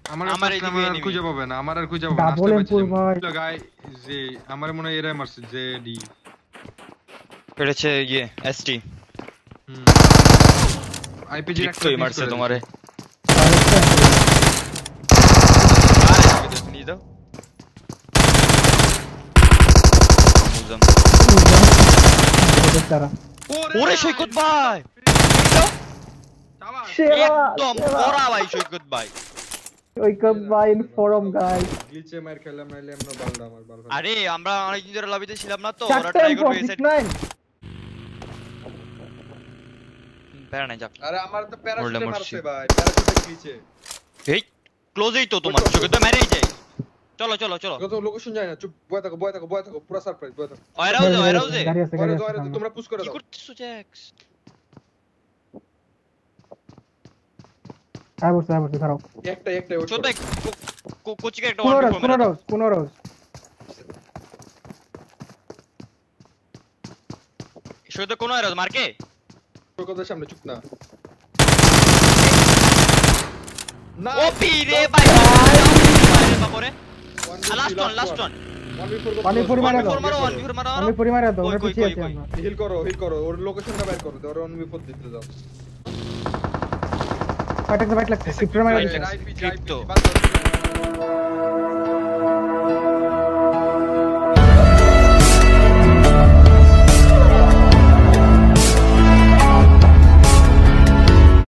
আমার এদিকে এনিমি খুঁজে পাবে না, আমার আর খুঁজে পাবে না। ডাবল এমপুর ভাই গাই যে আমার মনে হয় এরাই মারছে যে ডি পেরেছে ইয়ে এসটি আইপিজি একটা মারছে তোমারে। আরে নিয়ে দাও মুজাম। ওরে সৈকত ভাই একদম ওরা ভাই সৈকত ভাই সৈকত ভাই ইন ফরম গাইস গ্লিচে মার খেলাম নাইলে এমন বালদা আমার বাল। আরে আমরা অনেক দিন ধরে লবিতে ছিলাম না তো ওরা ট্রাই করবে এসে প্যারা নাই যাক। আরে আমার তো প্যারাশুটে মারছে ভাই, প্যারাশুটে গ্লিচে এই ক্লোজেই তো তোমার সৈকত তো মেরেই যায়। চলো চলো চলো কত লোকেশন যায় না, চুপ বয় থাকো পুরো সারপ্রাইজ বয় থাকো। ওয়্যারহাউসে তোমরা পুশ করে কি দাও। করতেছো জ্যাক্স? আই বসে দাঁড়াও একটা চল ভাই কোচিকে একটা কোন রোজ সৈকত কোন ওয়্যারহাউস মার্কে তোর সামনে চুপ না ও পিরে ভাই বাপরে লাস্ট ওয়ান পানি পরিমারে দাও আমি পরিমারে দাও ওরা পিছিয়ে আছে আমরা হিল করো ওর লোকেশনটা বের করো ওর অন বিপদ দিতে দাও। ফাইট লাগছে ক্রিপ্টো মারা আইপি ক্রিপ্টো